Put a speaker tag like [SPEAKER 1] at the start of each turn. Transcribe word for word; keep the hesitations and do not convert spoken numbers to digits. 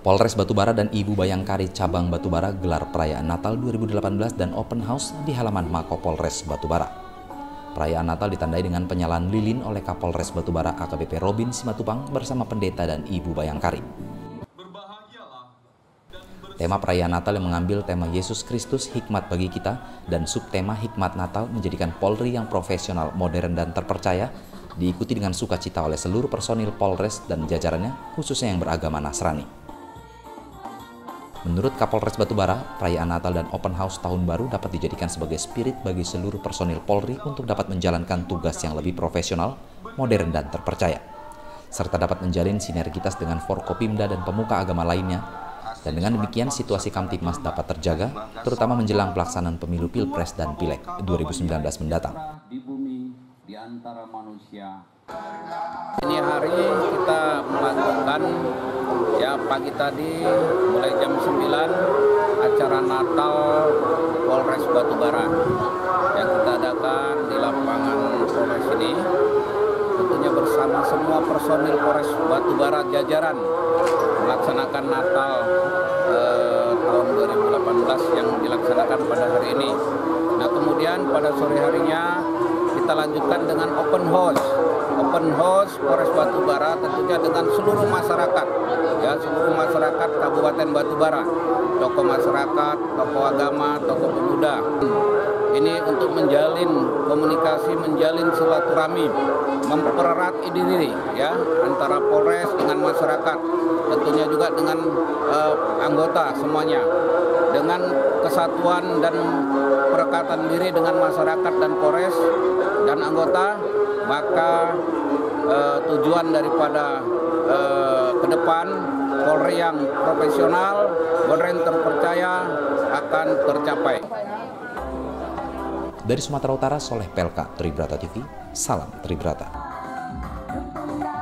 [SPEAKER 1] Polres Batubara dan Ibu Bayangkari Cabang Batubara gelar perayaan Natal dua ribu delapan belas dan open house di halaman Mako Polres Batubara. Perayaan Natal ditandai dengan penyalaan lilin oleh Kapolres Batubara A K B P Robin Simatupang bersama pendeta dan Ibu Bayangkari. Tema perayaan Natal yang mengambil tema Yesus Kristus hikmat bagi kita dan subtema hikmat Natal menjadikan Polri yang profesional, modern dan terpercaya diikuti dengan sukacita oleh seluruh personil Polres dan jajarannya, khususnya yang beragama Nasrani. Menurut Kapolres Batubara, perayaan Natal dan open house tahun baru dapat dijadikan sebagai spirit bagi seluruh personil Polri untuk dapat menjalankan tugas yang lebih profesional, modern dan terpercaya, serta dapat menjalin sinergitas dengan Forkopimda dan pemuka agama lainnya. Dan dengan demikian situasi Kamtibmas dapat terjaga, terutama menjelang pelaksanaan pemilu Pilpres dan Pileg dua ribu sembilan belas mendatang.
[SPEAKER 2] Ini hari kita melakukan ya pagi tadi mulai jam sembilan acara Natal Polres Batubara yang kita adakan di lapangan Polres ini, tentunya bersama semua personil Polres Batubara jajaran melaksanakan Natal eh, tahun dua ribu delapan belas yang dilaksanakan pada hari ini. Nah, kemudian pada sore harinya kita lanjutkan dengan open house. Open house Polres Batubara tentunya dengan seluruh masyarakat, ya seluruh masyarakat Kabupaten Batubara, tokoh masyarakat, tokoh agama, tokoh pemuda. Ini untuk menjalin komunikasi, menjalin silaturahmi, mempererat diri ya antara Polres dengan masyarakat, tentunya juga dengan uh, anggota semuanya, dengan kesatuan dan perekatan diri dengan masyarakat dan Polres dan anggota, maka uh, tujuan daripada uh, ke depan Polri yang profesional, Polri yang terpercaya akan tercapai.
[SPEAKER 1] Dari Sumatera Utara, Soleh Pelka, Tribrata T V, salam Tribrata.